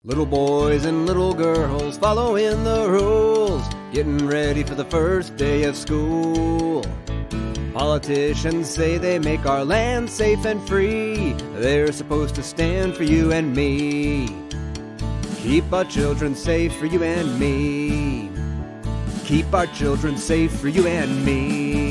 Little boys and little girls following the rules, getting ready for the first day of school. Politicians say they make our land safe and free. They're supposed to stand for you and me. Keep our children safe for you and me. Keep our children safe for you and me.